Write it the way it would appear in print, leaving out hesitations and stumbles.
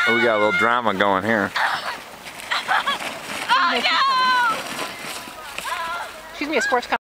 We got a little drama going here. Oh no! Excuse me, a sports